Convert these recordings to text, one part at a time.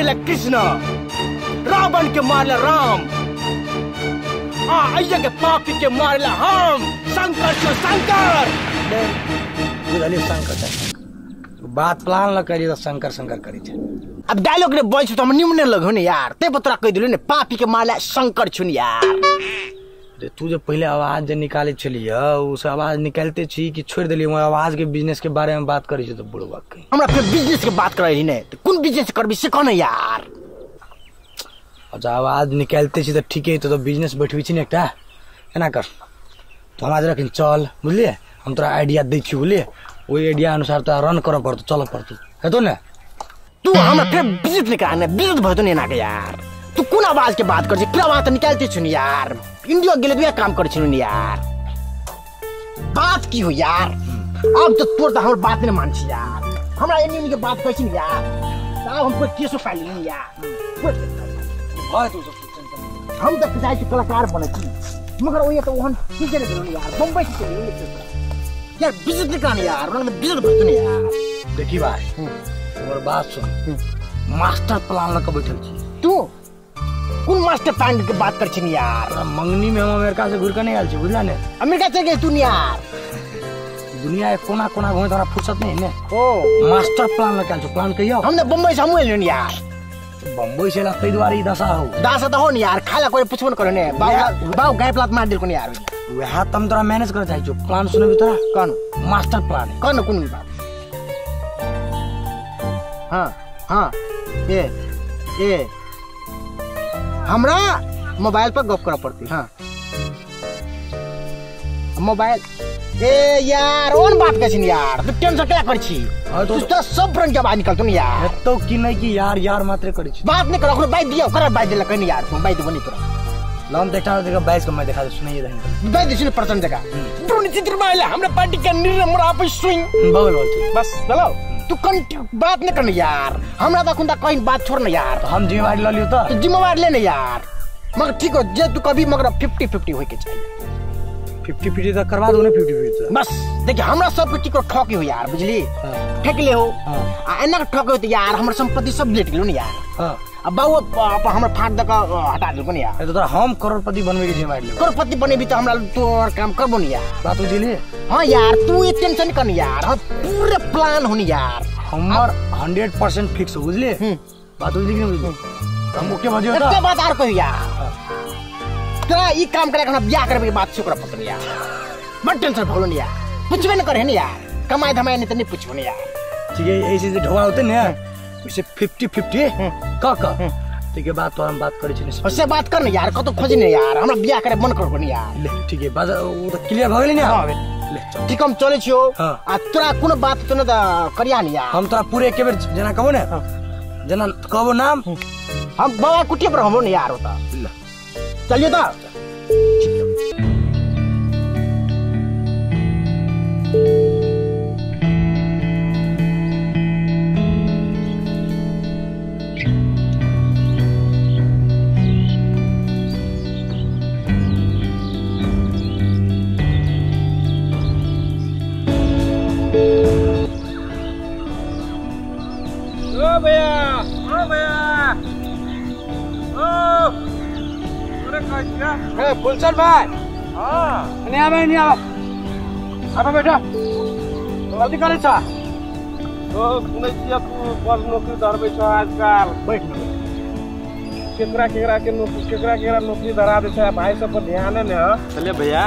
मारले कृष्ण, रावण के मारले राम, अय्या के पापी के मारले हम। शंकर छो शंकर। बुझलिए शंकर बात प्लान ल करी तो शंकर शंकर करी छे। अब डायलॉग रे बोल छ त हम निम्न लगो ने यार, ते बतरा कह दिलो ने पापी के मारले शंकर छुन यार। तू जो पहले आवाज जो निकाले छली उस आवाज निकालते छी कि छोड़ दिली? आवाज के बिजनेस के बारे में बात करी छ तो बुढ़वा के हमरा फिर बिजनेस के बात करही ने, तो कौन बिजनेस करबी से कहना यार। अच्छा आवाज निकालते छी तो ठीक है, तो बिजनेस बैठबी छी ने एकटा एना कर, तो हम आज रखिन चल बुझलिए, हम तोरा आइडिया दै छी बुझलिए, वही आइडिया अनुसार तो रन कर पड़तो, चल पड़तो है तो ना। तू हमरा फिर बिजनेस निकालने बिजनेस भतो ने ना के यार। तू कौन आवाज के बात कर छी? पूरा बात निकालते छुन यार, इंडिया गेले बिया काम कर छुन यार। बात की हो यार? अब तो तोर त हमर बात ने मान छी यार, हमरा एनी के बात कहै छी यार। अब हम कोई केसो फाइल नहीं यार। हां तू सब हम तो चाहे छी कलाकार बने छी, मगर ओए तो ओहन चीज ने करो यार, बम्बई से चले यार बिजनेस निकालने यार, मतलब बिजनेस भतो ने यार। देखी भाई और बात सुन, मास्टर प्लान ल के बैठल छी तू। कौन मास्टर प्लान के बात कर छी यार? मंगनी में हम अमेरिका से घुर के नहीं आल छी बुझला ने। अमेरिका चल गए तू यार, दुनिया एक कोना कोना घूमे तोरा फुर्सत नहीं ने। ओ मास्टर प्लान ल के आल प्लान कहियो। हमने बम्बई से हम एलियन यार। बम्बई से ला कई द्वारी दशा हो दासा तो हो नि यार, खाला कोई पुछबो न करे ने। बाऊ गाय प्लाट मार दिल को यार। वह तम तोरा मैनेज कर चाहि छ प्लान सुने भी तोरा कौन मास्टर प्लान कौन कौन बात। हां हां ए हमरा मोबाइल पर गप कर पड़ती। हाँ मोबाइल ए यार ओन बात कर छी यार, तू टेंशन क्या कर छी? तू तो सब फ्रेंड के बाहर निकल तू यार। तो कि नहीं कि यार यार मात्र कर छी बात नहीं कर, ओकरा बाई दिया, ओकरा बाई देला कहीं यार, तू बाई तो बनी तोरा लाम देखा देखा 22 को मैं देखा सुनाइए रही बाई दिसने परसेंट जगह ड्रोन चित्र में हमरा पार्टी का निर्णय मोरा पे स्विंग बगल बोल बस चलो। तू बात नहीं करना यार, हमरा तो खुदा कहीं बात छोड़ ना यार। तो हम जिम्मेवारी ले लियो तो जिम्मेवारी लेना यार, मगर ठीक हो जे तू कभी मगर 50-50 होय के चाहिए। 50-50 तक करवा दो ना 50-50 बस देखिए हमरा सब के टिकट ठोकी हो यार, बुझली ठेक ले हो आ एना ठोके हो तो यार हमर संपत्ति सब लेट गेलो न यार। हां अब बाऊ हमर फाट दक हटा देलको न यार। ए तो हम करोड़पति बनवे के जिम्मेवारी ले, करोड़पति बने भी तो हमरा तोर काम करबो न यार। बात बुझली। हां यार तू ये टेंशन कर यार, हम पूरे प्लान होनी यार हमर 100% फिक्स बुझली। बात बुझली कि नहीं बुझली? हम ओके बजियो तो क्या बात आर कहियो यार, तोरा ई काम करे हमरा बियाह करबे के बात छोकरा पतन यार, मत टेंशन भलो न यार, पूछबे न करे न यार, कमाई धमाई नहीं तो नहीं पूछबो न यार। ठीक है ऐसे से ढोवा होते न वैसे 50-50 का ठीक है बात तो हम बात करै छी। उससे बात कर न यार, कतो खोजी न यार, हमरा बियाह करे मन करबो न यार। ले ठीक है बात वो तो क्लियर भ गेलै न। हां ले ठीक हम चले छियो आ तोरा कोनो बात तो न करिया न यार। हम तोरा पूरे एके बेर जना कहबो न, जना कहबो नाम हम बाबा कुटिया पर हमो न यार होता। चलिए तो फुलसन भाई नहीं आवे नहीं आवे अब बेटा जल्दी करे छ तो सुनै छियै तू बड़ नौकरी धरबै छ आजकल। बैठ केकरा केकरा के नौकरी केकरा केकरा नौकरी धरा दे छै, भाई सब पर ध्यान ने। चले भैया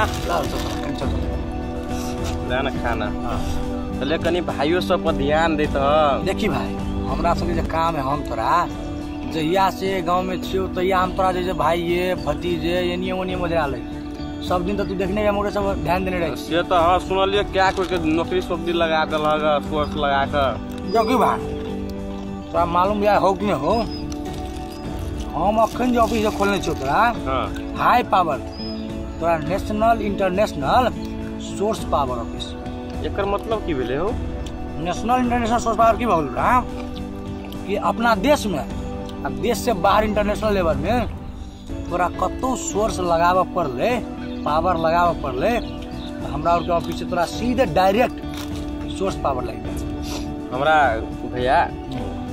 ले ना खाना। चले कनी भाइयों सब पर ध्यान दे तो। देखी भाई हमरा सब जे काम है हम तोरा जहिया से गांव में छियो तहिया हम तोरा जैसे भाई ये भतीजे एनिए ओनिए मजा आले सब दिन तो तू देखने के मोरे सब ध्यान देने रहे से तो। हां सुनलिए क्या कोई के नौकरी सोकरी लगा देल हगा कोर्स लगा कर। जोगी भाई तोरा मालूम या हो कि नहीं हो, हम अखन जो ऑफिस खोलने छियो तोरा हाई पावर तोरा national international source power office. एकर मतलब की भेले हो? नेशनल इंटरनेशनल सोर्स पावर की बोल रहा कि अपना देश में अब देश से बाहर इंटरनेशनल लेवल में तोरा कतो सोर्स लगावे पड़ले, पावर लगावे पड़ले, तो हमरा और के ऑफिस से तोरा सीधे डायरेक्ट सोर्स पावर लग जाए। हमरा भैया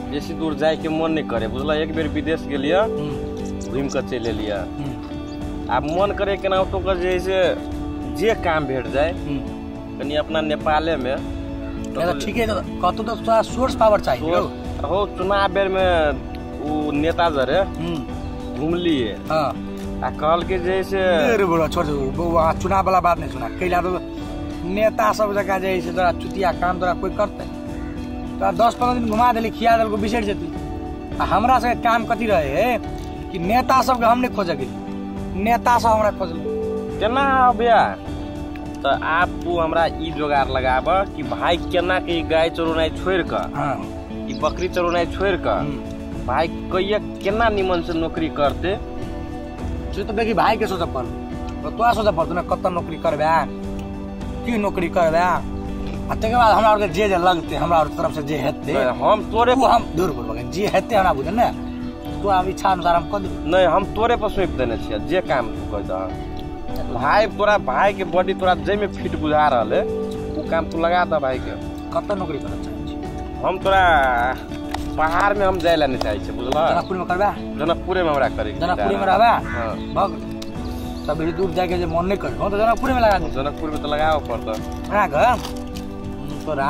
बेसी दूर जाए के मन नहीं करे बुझल। एक बेर विदेश गेलिए घूम कर चल एलिए। आब मन करे केना तो कर जे काम भेट जाए कनी अपना नेपाले में ठीक है। कतो तो थोड़ा सोर्स पावर चाहिए हो। चुनाव बेर में वो नेता जरे घूम लिए हाँ आ कहल के जैसे छोड़ चुनाव वाला बात नहीं सुना। कैला तो नेता सब जगह जैसे तोरा चुतिया काम तोरा कोई करते तो 10-15 दिन घुमा दिली खिया दिल को बिसर जेती। हमरा से काम कथी रहे है कि नेता सब के हम नहीं खोजे गेली नेता सब हमरा खोजल केना भैया। तो आप हमरा ई जोगार लगाब कि भाई केना के गाय चरोनाई छोड़ कर ई बकरी चरोनाई छोड़ कर भाई कहिया केना निमन से नौकरी करते तो देखी भाई के सोचा पड़ तो तोरा सोचा पड़तो ना कत नौकरी करबे की नौकरी करबे के बाद हमरा जे लगते हमरा तरफ से जे हेते हम तोरे हम दूर बोलबे जे हेते हमरा बुझे ना तो अब इच्छा अनुसार हम कर नहीं हम तोरे पर सौंप देने छियै जे काम तू कर द। भाई तोरा भाई के बॉडी तोरा जे में फिट बुझा रहले वो काम तू लगा द भाई के। कत नौकरी करे चाहे हम तोरा पहाड़ में हम जाए ला नहीं चाहे बुझल। जनकपुर में करबे जनकपुर में हमरा करे जनकपुर में रहबे भग तब दूर जाके जे मन नहीं कर तो जनकपुर में लगा दे। जनकपुर में तो लगाओ पड़ता हां घर तोरा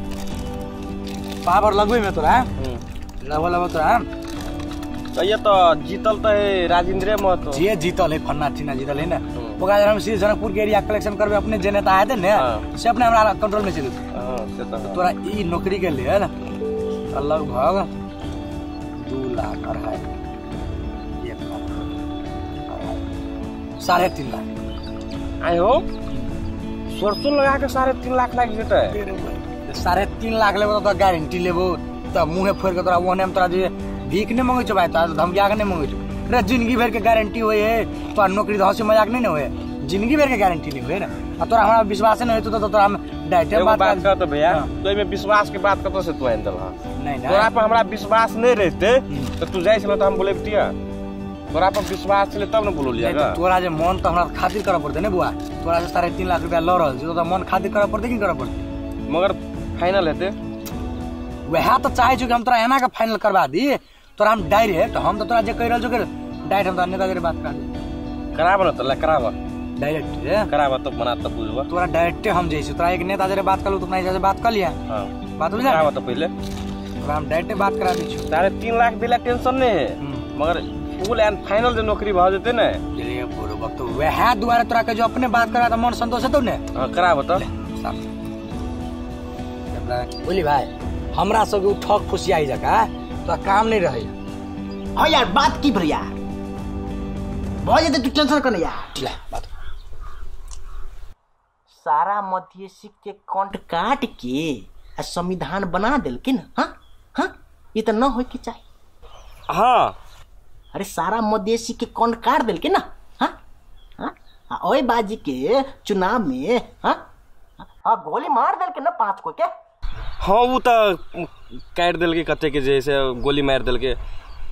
पावर लगवे में तोरा लगवा तोरा तो ये तो जीतल तो है राजेंद्र महतो जे जीतल है फन्ना ठीना जीतल है ना ओकरा हम सीधे जनकपुर के एरिया कलेक्शन करबे अपने जे नेता आए थे ना से अपने हमरा कंट्रोल में चले तो तोरा ई नौकरी के लिए ना लगभग 2 लाख 1.5 लाख 3.5 लाख आए हो सरसों लगा के 3.5 लाख लग जेते 3.5 लाख लेबो तो गारंटी लेबो त मुंहे फोड़ के तोरा ओने में तोरा जे भीख नहीं मांगे छो भाई तो धमकिया के नहीं मांगे छो रे जिंदगी भर के गारंटी होए है तो नौकरी तो हंसी मजाक नहीं होए जिंदगी भर के गारंटी नहीं होए ना आ तोरा हमरा विश्वास नहीं होय तो तोरा हम डायरेक्ट बात कर तो भैया तो में विश्वास के बात कतो से तू आंदल हां नहीं ना तोरा पर हमरा विश्वास नहीं रहते तो तू जाई छलो तो हम बोले बिटिया तोरा पर विश्वास छले तब न बोलो लियागा। तोरा जे मन तो हमरा खातिर करे पड़ते ने बुआ तोरा से 3.5 लाख रुपया ल रहल छ तो मन खातिर करे पड़ते कि करे पड़ते मगर फाइनल हेते वह तो चाहे जो कि हम तोरा एना के फाइनल करवा दी तोरा हम डायरेक्ट हम तो तोरा जे कह रहल जो डायरेक्ट हम तोरा नेता जे बात कराब न त कराब डायरेक्ट कराब तो बना त बुझबा तोरा डायरेक्ट हम जैसे तोरा एक नेता जे बात करलू तो अपना जे बात कर लिया हां बात हो जाए कराब तो पहले तोरा हम डायरेक्ट बात करा दी छु 3.5 लाख दिला टेंशन नहीं है मगर फुल एंड फाइनल जे नौकरी भ जेते ने ये बोलो वक्त तो वह द्वारा तोरा के जो अपने बात करा त मन संतोष है तो ने हां कराब तो बोली भाई हमरा सब के ठक फुसियाई जका तो काम नहीं रहे। हाँ यार बात की भर यार बहुत ज्यादा तू टेंशन करने यार बात सारा मधेसी के कंठ काट के संविधान बना दिल के ना। हाँ हाँ ये तो न हो के चाहिए। हाँ अरे सारा मधेसी के कंठ काट दिल के ना। हाँ हाँ ओए बाजी के चुनाव में हाँ हाँ गोली मार दिल के ना 5 को के। हाँ वो तो काट दिल के कते के जैसे गोली मार दिल के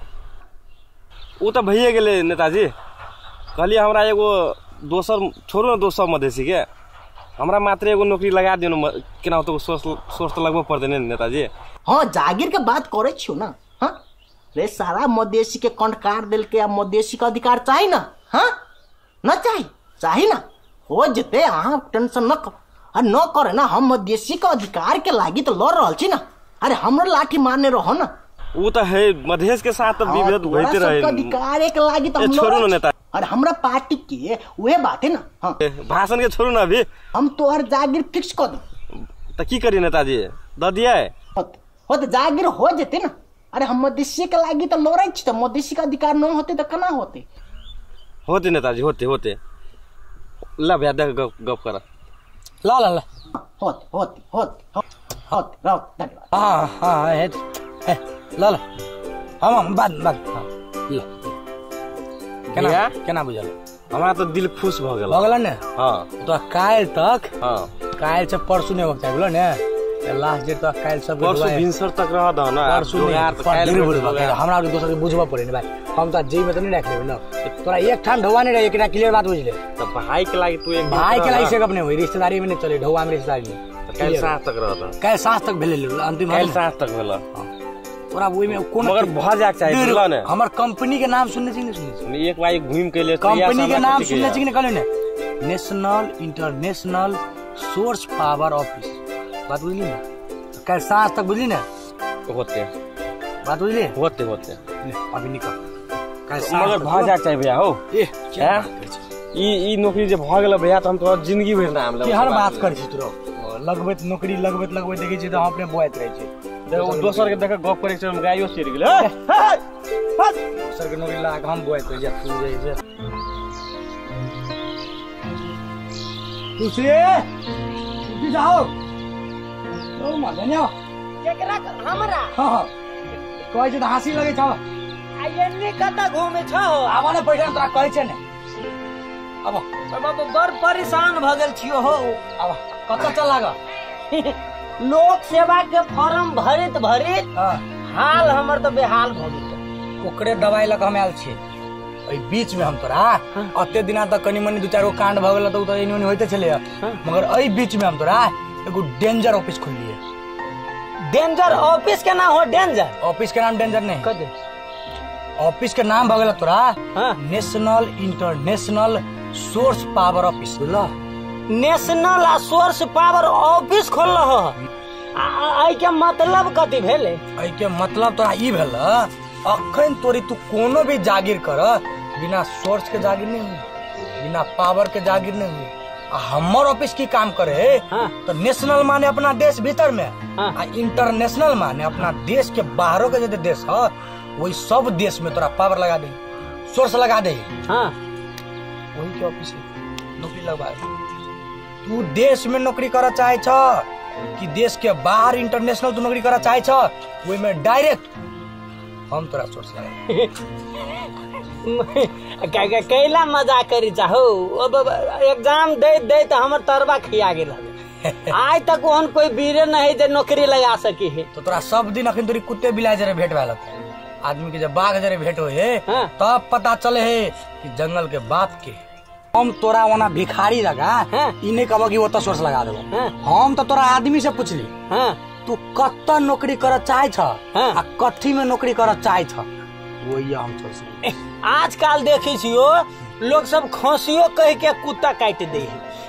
वो तो भइए गेले नेताजी कहलिए हमरा एगो दोसर छोड़ो ना दोसर मधेसी के हमरा मात्र एगो नौकरी लगा दिनु केना तो सोच तो लगबो पड़ते ने नेताजी। हाँ जागीर के बात करे छियो ना। हाँ रे सारा मधेसी के कंठ काट दिल के अब मधेसी का अधिकार चाहिए ना। हाँ न चाहिए ना हो जते अहाँ टेंशन न कर न करे ना हम मधेसी का अधिकार के लागी तो लड़ रहल छी ना। अरे हमरो लाठी मारने रहो ना वो तो है मधेश के साथ तो विभेद होते रहे अधिकार के लागी तो हम छोड़ो ना नेता। अरे हमरा पार्टी के वह बात है ना। हाँ भाषण के छोड़ो ना अभी हम तो हर जागीर फिक्स कर दो तो की करी नेताजी द दिया हो तो जागीर हो जेते ना। अरे हम मधेसी के लागी तो लड़ाई छी तो मधेसी का अधिकार न होते तो केना होते नेताजी होते ला भैया देख गप कर ला ला ला होते धन्यवाद। हाँ है ला ला हम बाद ला केना बुझल हमरा तो दिल खुश भ गेल ने। हां तो काल तक हां काल से परसों ने वक्त बोलो ने लास्ट डेट तक काल सब परसों भिनसर तक रह द ना परसों यार तो काल हमरा के दोसर के बुझबा पड़े ने भाई हम तो जेई में तो नहीं रख लेबे ना तोरा एक ठान ढौवा नहीं रहे एकरा क्लियर बात बुझ ले तो भाई के लागी तू एक भाई के लागी से अपने होई रिश्तेदारी में नहीं चले ढौवा में रिश्तेदारी में काल सांझ तक रह द काल सांझ तक भेले अंतिम काल सांझ तक भेला तोरा वही में कोन मगर भा जाक चाहिए बुझला ने हमर कंपनी के नाम सुनने छी नहीं एक बार घूम के ले कंपनी के नाम सुनने छी नहीं कहले ने national international source power office बात बुझली ना कल सांझ तक बुझली ना होते बात बुझली होते अभी निकल मगर भा जाक चाहिए भैया हो क्या ई नौकरी जे भ गेल भैया त हम तो जिंदगी भर ना हम हर बात कर छी तोरा लगबैत नौकरी लगबैत देखै छी त हम अपने बोआइत रहै छी दोसर के देख गप करे छै गायो चढ़ि गेल दोसर के नौकरी लगा के हम बोआइत रहै छी तू जाइ छै तुसी जाओ ओ मदनिया केकरा हमरा हां कहै छै त हँसी लगै छ आइने कता घुमे छ आबा ने पैसा तोरा कहै छै ने अब बड़ परेशान भ गेल छियो हो अब कत चला ग लोक सेवा के फॉर्म भरित हाल हमर तो बेहाल भ गेल ओकरे दवाई लक हम आयल छी ओइ बीच में हम तोरा अते दिना तक कनी मनी दू चार गो कांड भ गेल त उ त एनी होइते छले मगर एइ बीच में हम तोरा एगो डेंजर ऑफिस खोलिए डेंजर ऑफिस के नाम हो डेंजर ऑफिस के नाम डेंजर नहीं कदे ऑफिस के नाम भ गेल तोरा national international source power office बुझला नेशनल आ सोर्स पावर ऑफिस खोल रहा आई के मतलब कथी भेले आई के मतलब तोरा ई भेल अखन तोरी तू कोनो भी जागीर कर बिना सोर्स के जागीर नहीं हुई बिना पावर के जागीर नहीं हुई हमर ऑफिस की काम करे तो नेशनल माने अपना देश भीतर में आ इंटरनेशनल माने अपना देश के बाहरों के जो देश है वही सब देश में तोरा पावर लगा दे सोर्स लगा दे वही के ऑफिस नौकरी लगवा तू देश में नौकरी कर चाहे छ कि देश के बाहर इंटरनेशनल तू नौकरी कर चाहे छ वही में डायरेक्ट हम तोरा सोर्स लगा कैला मजा करी चाहो अब एग्जाम दे तो हमर तरबा खिया गेल आज तक ओहन कोई बीरे नहीं जे नौकरी लगा सकी है तो तोरा सब दिन अखन तोरी कुत्ते बिलाई जरे भेट भेल आदमी के जब बाघ जरे भेट होए तब पता चले है कि जंगल के बाप के हम तोरा वना भिखारी लगा ई नहीं कहबो कि वो तो सोर्स लगा देबो हम तो तोरा आदमी से पूछली तू कत नौकरी कर चाहे छ आ कथी में नौकरी कर चाहे छ वही हम सोच आजकल देखी छियो लोग सब खसियो कह के कुत्ता काट दे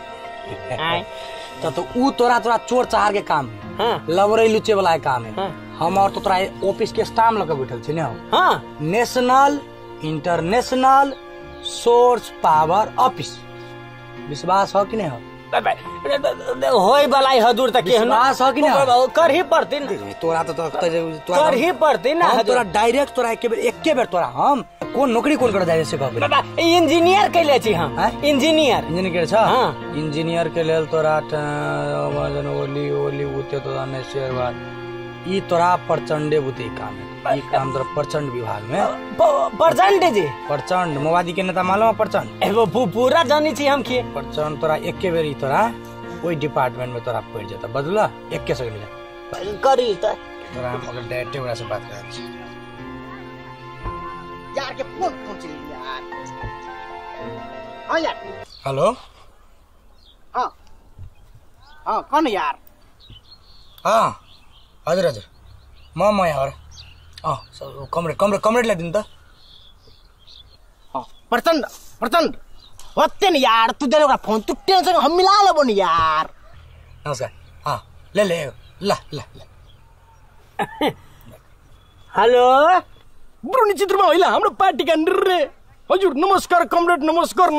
तो ऊ तोरा चोर चार के काम है लवरे लुचे वाला काम है हम और तो तोरा ऑफिस के स्टाफ लगा बैठल छी ने national international source power office विश्वास हो कि नहीं हो होय वाला हजूर तक विश्वास हो कि नहीं कर ही पड़ती तोरा तो कर ही पड़ती ना तोरा डायरेक्ट तोरा एके बेर तोरा हम कौन नौकरी कौन कर जाय से कहबे इंजीनियर कैले छी हम इंजीनियर छ इंजीनियर के लेल तोरा ओली उते तो ने शेरवाद ई तोरा प्रचंडे बुते काम है ई काम तोरा प्रचंड विभाग में प्रचंड जी प्रचंड मोबादी के नेता मालूम प्रचंड एगो पूरा जानी छी हम के प्रचंड तोरा एके बेर ई तोरा ओई डिपार्टमेंट में तोरा पड़ जाता बदला एके सेकंड करी त तोरा हम अगर डायरेक्ट ओकरा से बात कर छी यार के फोन चली यार हां यार हेलो हां कौन यार हां हजुर म यार कमरेड ला दिन त प्रचंड होते नि यार तू देने का फोन तू टेंशन हम मिला लेबो नि यार नमस्कार हां ले ला हेलो ब्रुनी चित्रमा होला हाम्रो पार्टी का रे हजुर नमस्कार कमरेड नमस्कार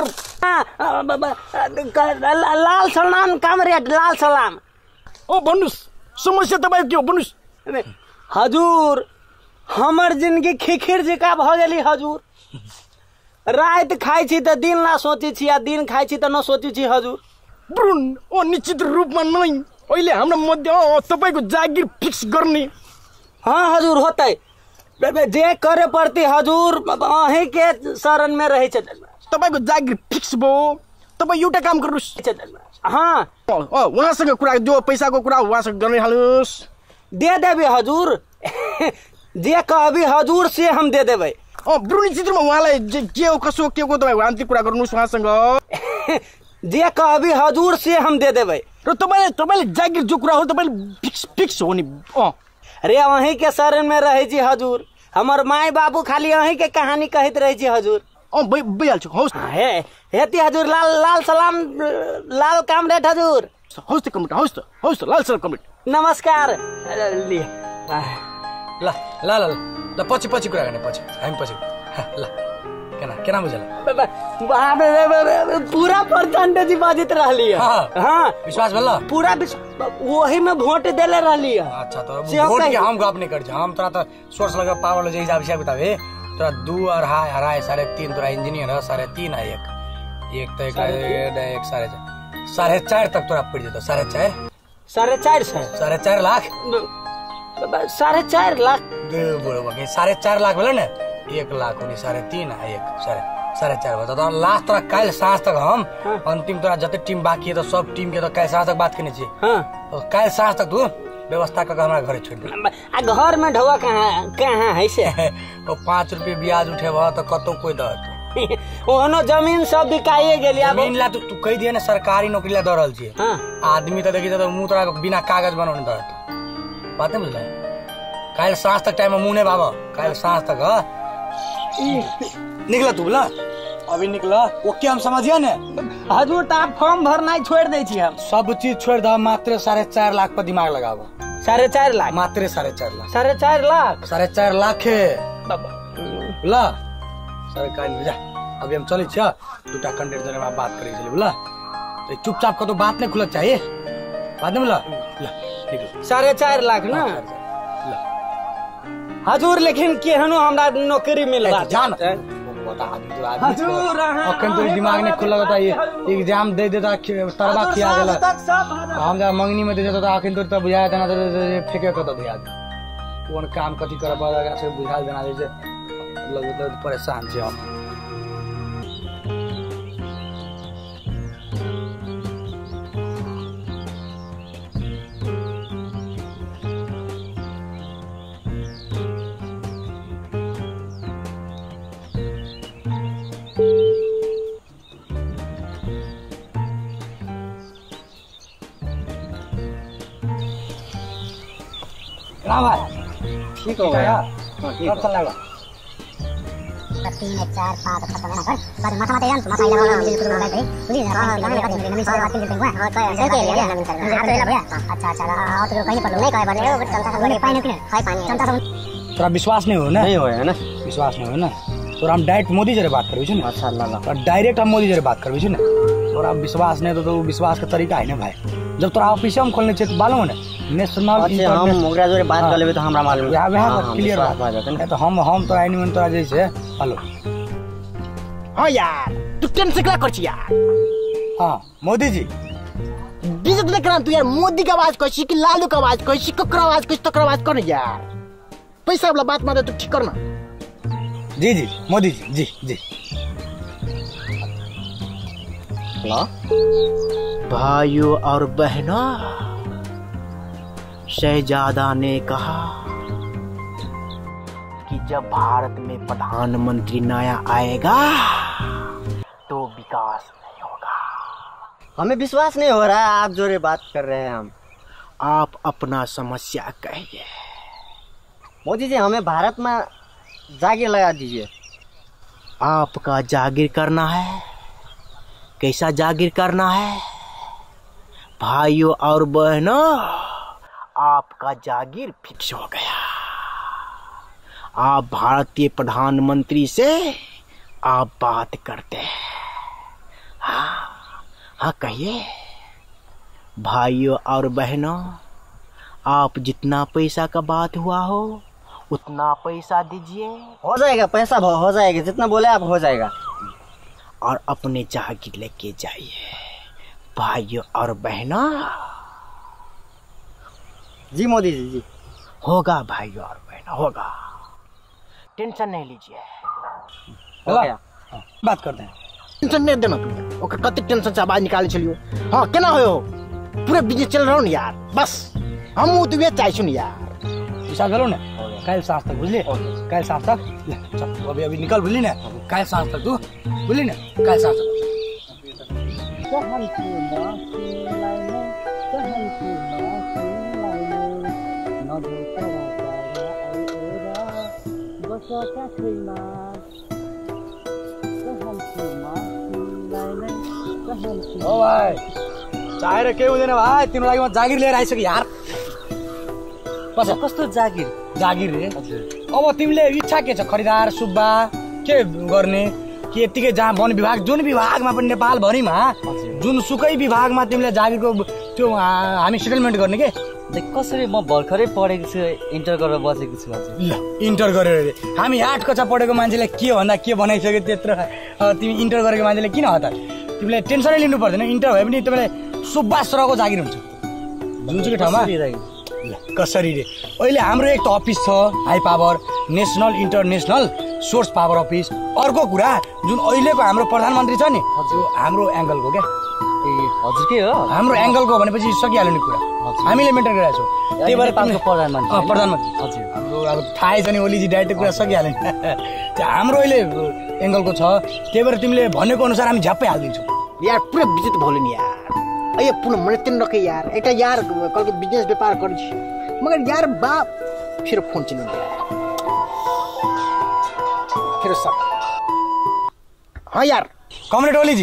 लाल सलाम कमरेड लाल सलाम ओ भन्नुस् समस्या तपाईँ के हो भन्नुस् हजुर हमर जिंदगी खिखिर जिका भ गेली हजुर रात खाइ छी त दिन ना सोची छी आ दिन खाइ छी त न सोची छी हजुर ब्रुन ओ निश्चित रूपमा नै अहिले हाम्रो मध्य तपाईको जागिर फिक्स गर्ने हाँ हजुर होतै जे करे पड़ती हजुर अहीं के शरण में रहे छ तपाईको जागिर फिक्स भयो तपाई एउटा काम गर्नुस् हाँ उहाँसँग कुरा जो पैसाको कुरा उहाँसँग गर्ने हाल्नुस् दे देबे हजुर जे कहबी हजुर से हम दे देबै ब्रुनी चित्रमा उहाँलाई के हो कसो के को तपाईँ आन्तरिक कुरा गर्नुस् उहाँसँग जे कहबी हजुर से हम दे देबै र तपाईले जागिर जो कुरा हो तपाईले फिक्स हो नि अरे वहीं के शरण में रहे जी हजूर, हमार माई बाबू खाली वहीं के कहानी कहत रहे जी हजूर। ओ बैल छु होस्ट हे हेती हजूर, लाल लाल सलाम, लाल कामरेड हजूर। होस्ट लाल सर कमिट नमस्कार लिए ल ल ल ल पछि कुरा गर्ने, पछि हामी पछि ल केना बुझल पूरा परसेंटेज बाजित रहली है। हाँ विश्वास भेल पूरा वही में वोट देले रहली है। अच्छा तो वोट के हम गप नहीं कर छ, हम तोरा तो सोर्स लगा पावर ले हिसाब से बतावे तोरा 2 अढ़ाई 3.5 तोरा इंजीनियर है, 3.5 है, एक तो 4.5 तक तोरा पड़ जेतो। 4.5 लाख 4.5 लाख बोलो बाकी 4.5 लाख भेल ने, 1 लाख 3.5 है, 4.5 बता तो लास्ट तोरा कल सांझ तक हम अंतिम तोरा जते टीम बाकी है तो सब टीम के तो कल सांझ तक बात करने चाहिए। तो कल सांझ तक तू व्यवस्था करके हमारा घर छोड़ दे। घर में ढोआ कहाँ है से वो 5 रुपये ब्याज उठे तो कतो कोई दत ओहनो जमीन सब बिकाइए गेली। जमीन ला तू कह दिए ना सरकारी नौकरी ला दे रहल छी। आदमी तो देखी तो मुंह तोरा बिना कागज बनौने दत बात नहीं बुझल। कल सांझ तक टाइम मुंह ने बाबा, कल सांझ तक निकला तू बोला अभी निकला ओके हम समझिए ने हजूर। तो आप फॉर्म भरना छोड़ दे छी, हम सब चीज छोड़ दो, मात्र 4.5 लाख पर दिमाग लगाओ। 4.5 लाख मात्र 4.5 लाख 4.5 लाख 4.5 लाख है बोला सरकारी जा। अभी हम चले छ 2टा कैंडिडेट जने में बात करे चले बोला, तो चुपचाप का तो बात नहीं खुलत चाहिए बात नहीं बोला। निकल 4.5 लाख ना हजूर, लेकिन केहनो हमरा नौकरी मिल जान अखन तो दिमाग नहीं खुला होता, ये एग्जाम दे देता तरबा किया गया हम जा मंगनी में दे देता था अखन तो बुझाया देना फेंके कत दिया कौन काम कथी कर पड़ेगा से बुझा देना जैसे लगे तो परेशान छे हम। ठीक हो गया कब चल लगा 3 4 5 खत्म है पर माथा माथा यार माथा लगा मुझे तो लगा है सुनिए नवीन सर बात करते हैं हां क्या नवीन सर अच्छा और तो कहीं पर नहीं कहे पर चलता सब पानी पीने हाय पानी चलता सब तोरा विश्वास नहीं हो ना, नहीं होया ना विश्वास नहीं हो ना तोरा हम डायरेक्ट मोदी जरे बात करबे छ ना। अच्छा अल्लाह और डायरेक्ट हम मोदी जरे बात करबे छ ना। तोरा विश्वास नहीं तो विश्वास का तरीका है ना भाई, जब तोरा ऑफिस हम खोलने चाहिए तो मालूम है ना नेशनल हम ओकरा जोरे बात कर लेबे तो हमरा मालूम है क्लियर बात है तो हम तोरा एनिमन तोरा जैसे हेलो। हाँ यार तू टेंशन क्या कर छी यार। हाँ मोदी जी बेइज्जत नहीं करा तू यार, मोदी का आवाज कहछी कि लालू का आवाज कहछी ककरा आवाज कहछी तकरा आवाज कर यार, पैसा वाला बात मारे तू ठीक करना। जी जी मोदी जी जी जी। भाइयों और बहनों, शहजादा ने कहा कि जब भारत में प्रधानमंत्री नया आएगा तो विकास नहीं होगा। हमें विश्वास नहीं हो रहा है, आप जोरे बात कर रहे हैं हम। आप अपना समस्या कहिए। मोदी जी हमें भारत में जागीर लगा दीजिए। आपका जागीर करना है, कैसा जागीर करना है भाइयों और बहनों, आपका जागीर फिक्स हो गया। आप भारतीय प्रधानमंत्री से आप बात करते हैं। हाँ कहिए भाइयों और बहनों, आप जितना पैसा का बात हुआ हो उतना पैसा दीजिए। हो जाएगा पैसा हो जाएगा, जितना बोले आप हो जाएगा। और अपने जागीर लेके जाइए भाइयों और बहनों। जी मोदी जी जी होगा भाइयों और बहनों, होगा, टेंशन नहीं लीजिए। हो गया बात करते हैं। टेंशन नहीं देना तुम, ओकर कते टेंशन से आवाज निकाले चलियो। हाँ केना हो पूरे बिजनेस चल रहा हूँ यार, बस हम तो वे चाहे सुन यार। विशाल भेलो ना कल सांझ तक बुझली, कल सांझ तक चल अभी अभी निकल बुझली ना, कल सांझ तक तू बुझली ना, कल सांझ तक न ओ भाइ चाहेर केही हुँदैन भाइ, तिम्रो लागि म जागिर लिएर आइसकेँ यार। कस्तो जागिर? जागिर रे। अब तिमीले इच्छा के छ? खरिदार सुब्बा के गर्ने कि यतिकै जहाँ वन विभाग जुन विभागमा पनि नेपालभरिमा जुन सुकै विभागमा तिमीले जागिरको त्यो हामी सेटलमेन्ट गर्ने के? कसरी? म भर्खरै पढेको छु, इन्टर गरेर बसेको छु हजुर। ल इन्टर गरेर हामी 8 कक्षा पढेको मान्छेले के भन्दा के बनाइसक्यो त्यत्रो, तिमी इन्टर गरेको मान्छेले किन हतार? तिमीले टेन्सनै लिनु पर्दैन, इन्टर भए पनि तपाईँलाई सुब्बा सरको जागिर हुन्छ जुनसुकै ठाउँमा। कसरी रे? अहिले हाम्रो एक त अफिस छ high power national international source power office. अर्को कुरा जुन अहिलेको हाम्रो प्रधानमन्त्री छ नि, हाम्रो एङ्गलको क्या। ए हजुर के हो? हाम्रो एङ्गलको भनेपछि सकिहाल्यो नि कुरा, हामीले मेन्टेन गरिरहेको छौँ। त्यही भएर प्रधानमन्त्री हजुर हाम्रो अब थाहै छ नि, ओलीजी डाइरेक्ट कुरा सकिहाल्यो नि। त्यो हाम्रो अहिले एङ्गलको छ, त्यही भएर तिमीले भनेको अनुसार हामी झ्याप्पै हालिदिन्छौँ। यार पूरा विजित भोल्यो नि यार। अये पूर्ण मन तीन रखे यार, एक यार कल के बिजनेस व्यापार कर मगर यार बाप फिर फोन चिन्ह फिर सब। हाँ यार कमरेड ओलीजी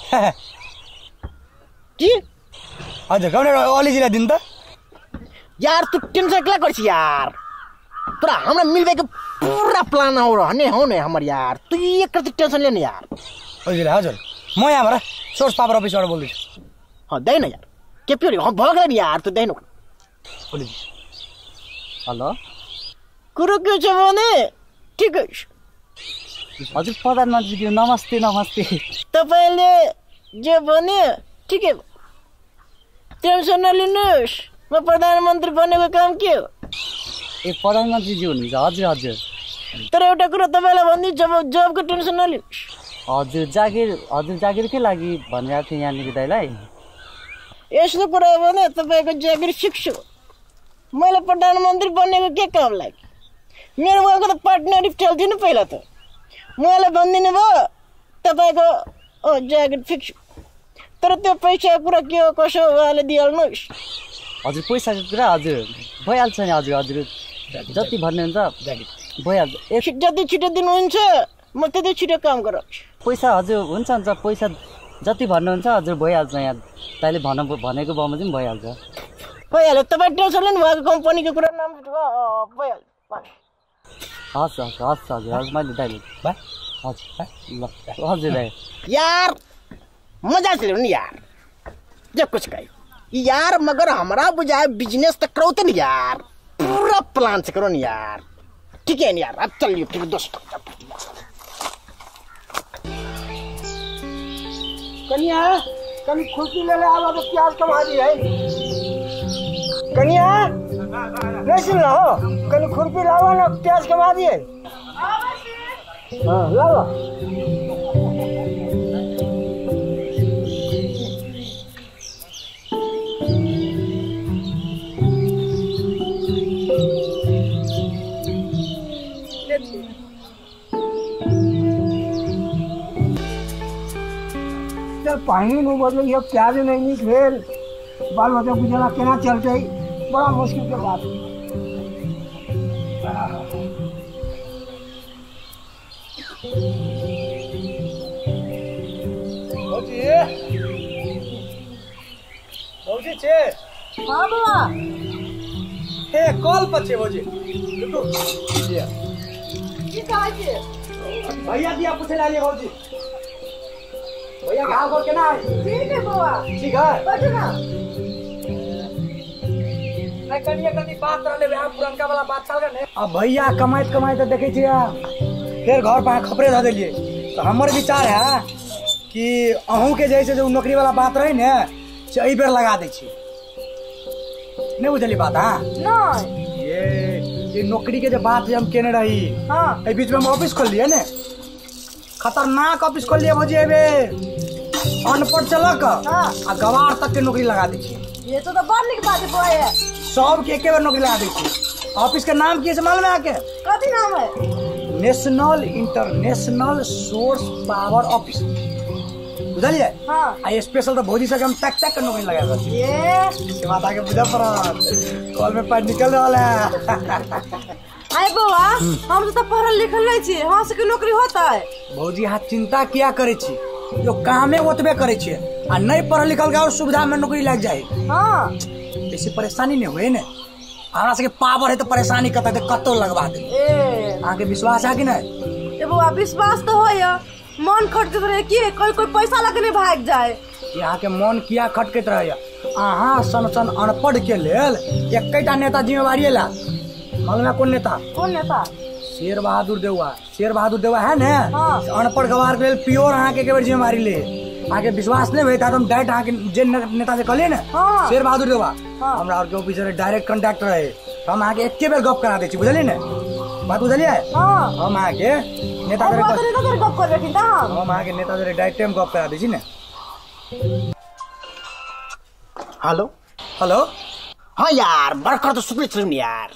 जी हजुर, कमरेड ओलीजीलाई दिनु त। यार तू टेंशन क्या कर यार, पूरा हमरा मिलवे के पूरा प्लान हो ने हमर यार। तू ये करते टेंशन लेने यार। ओलीजीलाई हजुर, म यहाँबाट सोर्स पावर अफिसबाट बोल्दैछु। हाँ दे न यार, के प्योर हम भगले नि यार, तू दे न। ओलीजी हेलो, कुरो के छ भने ठीक है हजुर प्रधानमन्त्रीज्यू नमस्ते। नमस्ते। तपाईले जे भने ठीक है, टेंसन नलिनुहोस्। म प्रधानमन्त्री बनेको काम के हो? ए प्रधानमन्त्रीज्यू हुनुहुन्छ? हजुर हजुर। तर एउटा कुरा तपाईलाई भन्दै, जबको टेंसन नलिनुहोस्। हजुर जागिरकै लागि भनिरहेको थिएँ यहाँनिर दाइलाई। यस्तो कुरा हो भने तपाईँको जागिर फिक्स हो। मैले प्रधानमन्त्री बनेको के काम लाग्यो? मेरो उहाँको त पार्टनरसिप चल्थ्यो नि पहिला त। उहाँलाई भनिदिनु भयो तपाईँको जागिर फिक्स। तर त्यो पैसाको कुरा के हो कसो हो उहाँले दिइहाल्नुहोस्। हजुर पैसाको कुरा हजुर भइहाल्छ नि। हजुर हजुर जति भन्नुहुन्छ भइहाल्छ। जति छिटो दिनुहुन्छ म त्यति छिटो काम गराउँछु। पैसा हजुर हुन्छ पैसा जति भन्नुहुन्छ हजुर भइहाल्छ। यहाँ ताइले भनेको बमोजिम भइहाल्छ। भइहाल्यो, तपाईँ टेन्सन लिनु भएको कम्पनीको कुरा नाम भइहाल्यो। हस् हस् हस् हजुर हजुर मैले दाइले हजुर ल हजुर दाइ। यार मजा से लो यार, जब कुछ कही यार, मगर हमारा बुझाए बिजनेस तक करो तो नहीं यार, पूरा प्लान से करो नहीं यार। ठीक है नहीं यार, अब चलिए फिर दोस्तों। कन्या कल खुशी ले ले आवा तो प्याज कमा दी है। कन्या नहीं सुन रहा हो, कल खुरपी लावा ना प्याज कमा दी है। हाँ लावा। पानी नहीं बदले ये प्याज नहीं खेल, बाल बच्चा गुजारा केना चलते, बड़ा मुश्किल के बात। भौजी छे? हाँ बाबा। हे कॉल पर छे भौजी। रुको। की कहा छे? भैया दिया पूछे ला लिए भौजी। भैया घाव को केना है? ठीक है बाबा। ठीक है। बैठो ना। मैं कनी बात कर ले आप पुरनका वाला बात चल गए। अब भैया कमाइत तो देखे छिए, फिर घर पर खपरे ध देलिए। तो हमर विचार है कि अहू के जैसे जो नौकरी वाला बात रही ने से एहि बेर लगा दै छी। नहीं बुझली बात? हां नहीं, ये नौकरी के जो बात हम केने रही, हां ए बीच में हम ऑफिस खोल लिए ने, खतरनाक ऑफिस खोल लिए भौजी। एबे अनपढ़ चलक आ गवार तक के नौकरी लगा दी। ये तो बड़ निक बात है। सब के एके बार नौकरी लगा दी। ऑफिस का नाम की है मालूम है आके? कथी नाम है? National international source power office. बुझलिए? हाँ। आ स्पेशल तो भौजी से हम तक के नौकरी लगा दी। ये बात आके बुझा पड़ा, कॉल में पैड निकल रहा है। आए बउआ हम तो पढ़ल लिखल नहीं छी, हाँ से नौकरी होता है। भौजी यहाँ चिंता किया करे छी, जो कामे ओतबे करे छी आ नहीं पढ़ल लिखल का और सुविधा में नौकरी लग जाए। हाँ ऐसी परेशानी नहीं हुए ने, हमरा से पावर है तो परेशानी कतो लगवा दे। आगे विश्वास है कि नहीं? बउआ विश्वास तो हो, मन खट रहे कि कोई पैसा लगने भाग जाए। यहाँ के मन किया खटकत रहे, अहाँ सन अनपढ़ के लेल एक नेता जिम्मेवारी ला। मालूम कौन नेता? कौन नेता? शेर बहादुर देवा। शेर बहादुर देवा है ना, हाँ। अनपढ़ गवार के लेल प्योर अहाँ के जिम्मेवारी ले। आगे विश्वास नहीं हुआ तुम डायरेक्ट अहाँ के जे नेता से कहलिए ना, हाँ। शेर बहादुर देवा, हाँ। हमरा और ऑफिस डायरेक्ट कांटेक्ट रहे, हम अहाँ के एक बेर गप करा दे छी, बुझलिए ना बात? बुझलिए? हाँ। हम अहाँ के नेता हम अहाँ के नेता डायरेक्ट टाइम गप करा दे छी ना। Hello hello. हाँ यार बर्खर तो सुपे छन् यार।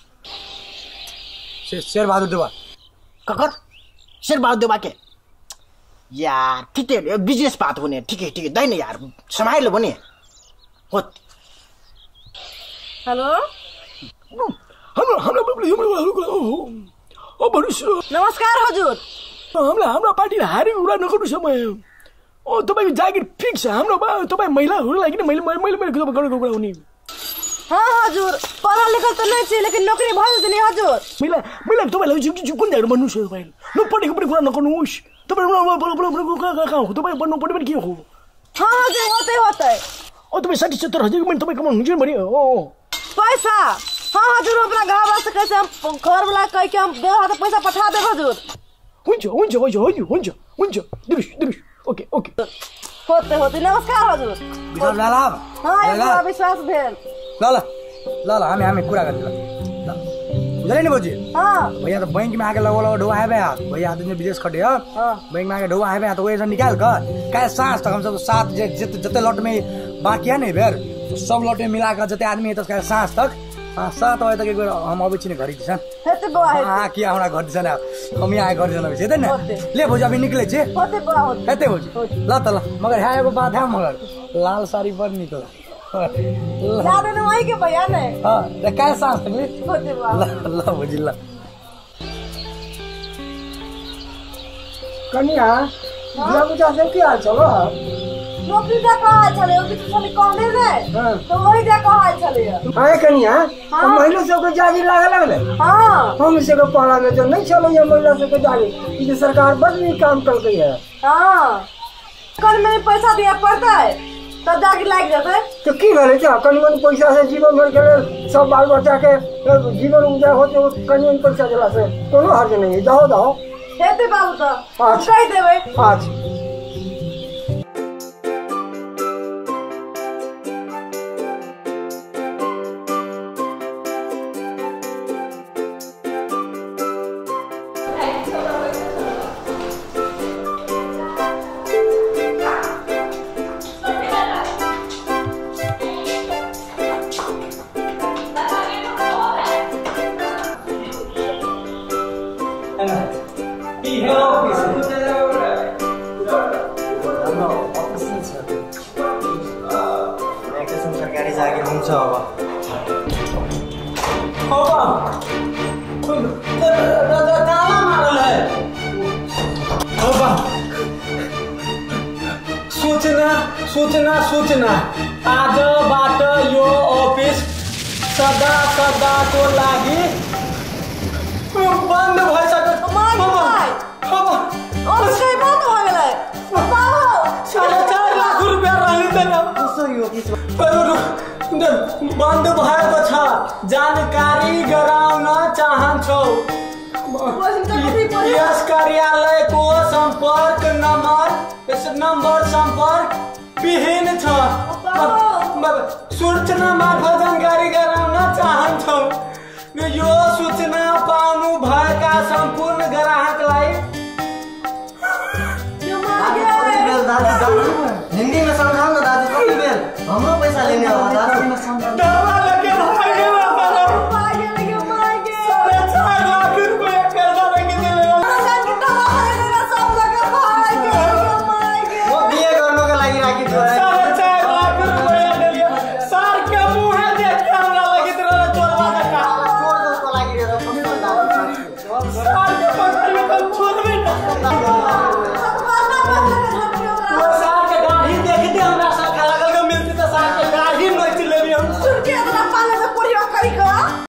शेर बहादुर देवा ककर? शेर बहादुर देवा के यार ठीक है, बिजनेस बात होने ठीक है दैन यार, संभाल लो बने होत। हेलो नमस्कार हजुर। हाम्रा पार्टीले हारे उडा नगर्नु समय तपाईँको जागिर फिक्स हाम्रो तपाईँ महिलाहरूलाई किन मैले गरेको कुरा हुने। हाँ हजुर पढ़ल लिखल तो नहीं चाहिए लेकिन नौकरी भर देनी हजुर। महिला तपाईँलाई कुन जागिर भन्नुहोस् तपाईँ नपढेको पनि कुरा नगर्नुहोस्। तपाईँ कहाँ हो? तपाईँ नपढे पनि के हो? हाँ हजुर होते तपाईँ 60-70 हजार तपाईँ कमाउनुहुन्छ भने पैसा। हाँ हजुर अपना घर वाला से कैसे हम घर वाला कह के हम दे पैसा पठा दे हजुर। हुन्छ दिनुस् ओके होते नमस्कार हजुर। हाँ विश्वास भेल ल हामी कुरा गर्छ बुझले नि भौजी। हाँ भैया तो बैंक में आके लगो ढोआ है भैया आदमी विदेश खटे है बैंक में आके ढोआ है भैया तो वही निकाल कर क्या सांस तक हम सब सात जते लौट में बाकी है नहीं भेर तो सब लौट में मिला कर जते आदमी है तो सांस तक 7 बजे तक एक बार हम अबै छिने घरी दिसन हेते बा हां किया हमरा घर दिसन हम यहाँ घर दिसन हेते न ले भौजी अभी निकले छे होते बा होते हेते भौजी ल त ल मगर है एगो बात है मगर लाल साड़ी पर निकला लादे न वही के भैया ने हां रे काय सांस तक ले होते बा ल भौजी ल कन्या बिया बुझा से की हाल चलो नौकरी दे कहा चले ओ किछु खाली कहने रे तो वही दे कहा चले हां कन्या हम महिला सब के जागी लागे लगले हां हम से को पढ़ा में जो नहीं चलो ये महिला सब के जागी ये सरकार बड़ नहीं काम कर गई है। हां कल मैंने पैसा दिया पड़ता है तब जागी लाग जाता है तो की करे क्या कनियन पैसा से जीवन भर के सब बाल बच्चा के जीवन उजा होते कनियन पैसा दिला से कोनो हर्ज नहीं है। जाओ हेते बाबू तो कह देबे आज सरकारी जागिर हुन्छ सूचना आजबाट यो अफिस सदा को लागि बन्द भइसक्यो। बन्द भएको छ जानकारी गराउन चाहन्छौ। यस कार्यालयको सम्पर्क नम्बर सम्पर्क विहीन छ। सूचना मार्फत जानकारी गराउन चाहन्छौ। यो सूचना पाउनु भएका सम्पूर्ण ग्राहकलाई हिंदी में समझाओ ना दादू कभी बेल हमरो पैसा लेने वाला